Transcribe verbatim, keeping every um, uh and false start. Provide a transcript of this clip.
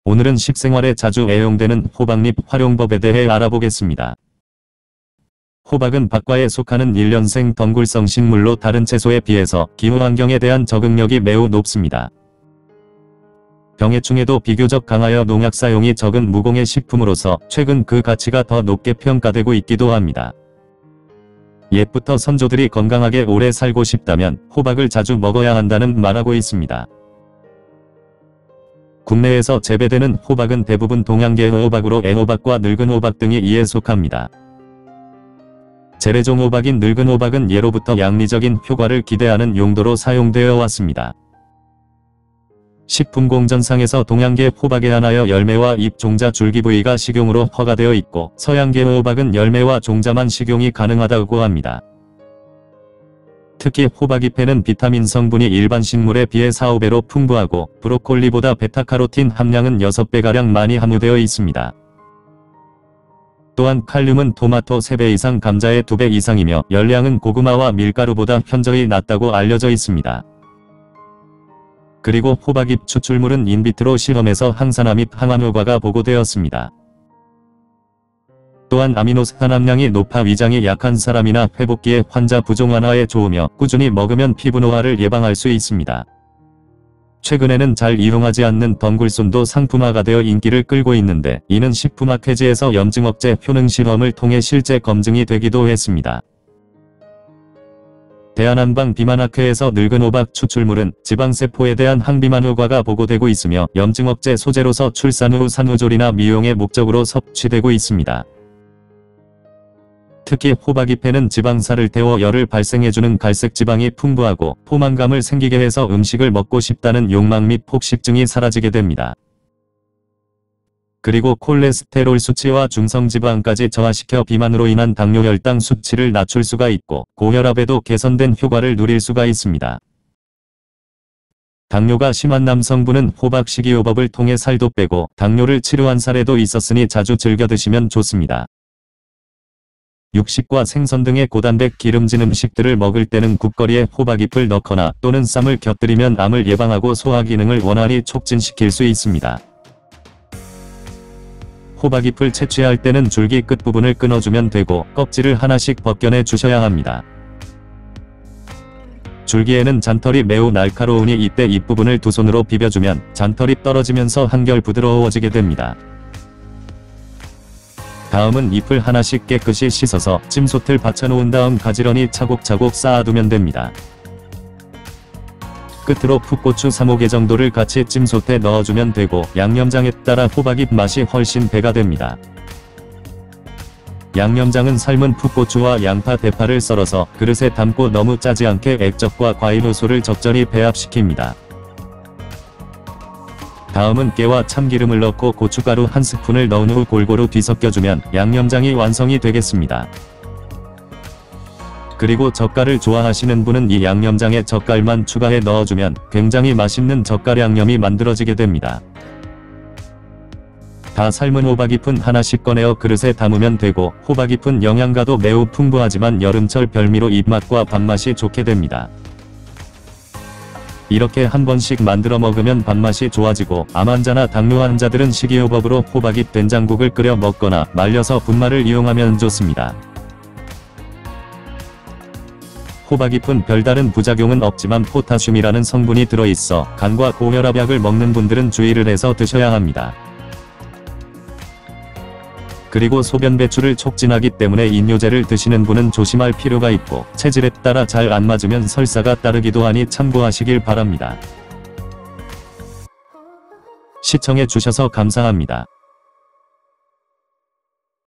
오늘은 식생활에 자주 애용되는 호박잎 활용법에 대해 알아보겠습니다. 호박은 박과에 속하는 일년생 덩굴성 식물로 다른 채소에 비해서 기후환경에 대한 적응력이 매우 높습니다. 병해충에도 비교적 강하여 농약 사용이 적은 무공해 식품으로서 최근 그 가치가 더 높게 평가되고 있기도 합니다. 옛부터 선조들이 건강하게 오래 살고 싶다면 호박을 자주 먹어야 한다는 말하고 있습니다. 국내에서 재배되는 호박은 대부분 동양계 호박으로 애호박과 늙은 호박 등이 이에 속합니다. 재래종 호박인 늙은 호박은 예로부터 양리적인 효과를 기대하는 용도로 사용되어 왔습니다. 식품공전상에서 동양계 호박에 한하여 열매와 잎, 종자, 줄기 부위가 식용으로 허가되어 있고 서양계 호박은 열매와 종자만 식용이 가능하다고 합니다. 특히 호박잎에는 비타민 성분이 일반 식물에 비해 사오 배로 풍부하고 브로콜리보다 베타카로틴 함량은 여섯 배가량 많이 함유되어 있습니다. 또한 칼륨은 토마토 세 배 이상, 감자의 두 배 이상이며 열량은 고구마와 밀가루보다 현저히 낮다고 알려져 있습니다. 그리고 호박잎 추출물은 인비트로 실험에서 항산화 및 항암 효과가 보고되었습니다. 또한 아미노산 함량이 높아 위장이 약한 사람이나 회복기의 환자 부종 완화에 좋으며 꾸준히 먹으면 피부 노화를 예방할 수 있습니다. 최근에는 잘 이용하지 않는 덩굴순도 상품화가 되어 인기를 끌고 있는데 이는 식품학회지에서 염증 억제 효능 실험을 통해 실제 검증이 되기도 했습니다. 대한한방 비만학회에서 늙은 호박 추출물은 지방세포에 대한 항비만 효과가 보고되고 있으며 염증 억제 소재로서 출산 후 산후조리나 미용의 목적으로 섭취되고 있습니다. 특히 호박잎에는 지방살을 태워 열을 발생해주는 갈색 지방이 풍부하고 포만감을 생기게 해서 음식을 먹고 싶다는 욕망 및 폭식증이 사라지게 됩니다. 그리고 콜레스테롤 수치와 중성지방까지 저하시켜 비만으로 인한 당뇨 혈당 수치를 낮출 수가 있고 고혈압에도 개선된 효과를 누릴 수가 있습니다. 당뇨가 심한 남성분은 호박 식이요법을 통해 살도 빼고 당뇨를 치료한 사례도 있었으니 자주 즐겨 드시면 좋습니다. 육식과 생선 등의 고단백 기름진 음식들을 먹을 때는 국거리에 호박잎을 넣거나 또는 쌈을 곁들이면 암을 예방하고 소화 기능을 원활히 촉진시킬 수 있습니다. 호박잎을 채취할 때는 줄기 끝부분을 끊어주면 되고 껍질을 하나씩 벗겨내 주셔야 합니다. 줄기에는 잔털이 매우 날카로우니 이때 잎부분을 두 손으로 비벼주면 잔털이 떨어지면서 한결 부드러워지게 됩니다. 다음은 잎을 하나씩 깨끗이 씻어서 찜솥을 받쳐놓은 다음 가지런히 차곡차곡 쌓아두면 됩니다. 끝으로 풋고추 삼, 오 개 정도를 같이 찜솥에 넣어주면 되고 양념장에 따라 호박잎 맛이 훨씬 배가 됩니다. 양념장은 삶은 풋고추와 양파, 대파를 썰어서 그릇에 담고 너무 짜지 않게 액젓과 과일 효소를 적절히 배합시킵니다. 다음은 깨와 참기름을 넣고 고춧가루 한 스푼을 넣은 후 골고루 뒤섞여주면 양념장이 완성이 되겠습니다. 그리고 젓갈을 좋아하시는 분은 이 양념장에 젓갈만 추가해 넣어주면 굉장히 맛있는 젓갈 양념이 만들어지게 됩니다. 다 삶은 호박잎은 하나씩 꺼내어 그릇에 담으면 되고 호박잎은 영양가도 매우 풍부하지만 여름철 별미로 입맛과 밥맛이 좋게 됩니다. 이렇게 한 번씩 만들어 먹으면 밥맛이 좋아지고 암 환자나 당뇨 환자들은 식이요법으로 호박잎 된장국을 끓여 먹거나 말려서 분말을 이용하면 좋습니다. 호박잎은 별다른 부작용은 없지만 포타슘이라는 성분이 들어있어 간과 고혈압약을 먹는 분들은 주의를 해서 드셔야 합니다. 그리고 소변 배출을 촉진하기 때문에 인뇨제를 드시는 분은 조심할 필요가 있고 체질에 따라 잘 안 맞으면 설사가 따르기도 하니 참고하시길 바랍니다. 시청해 주셔서 감사합니다.